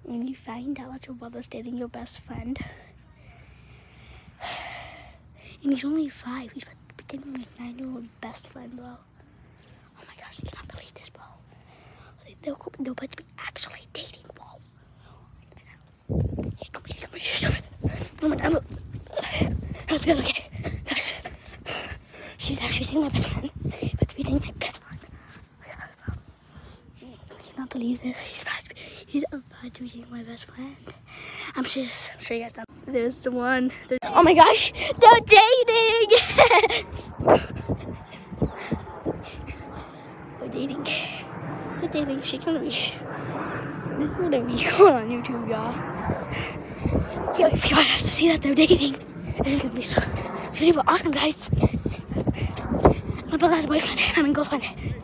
When you find out that your brother's dating your best friend, and he's only 5, he's dating my 9-year-old best friend, bro. Oh my gosh, I cannot believe this, bro. They're about to be actually dating, bro. Oh my god, look. I feel okay. Gosh. She's actually dating my best friend. But to be dating my best friend. Oh my god, bro. I cannot believe this. He's about to be dating my best friend. I'm sure you guys know. There's the one. Oh my gosh, they're dating! They're dating. She's gonna be going on YouTube, y'all. Yo, if you want us to see that they're dating, this is gonna be awesome, guys. My brother has a boyfriend, girlfriend.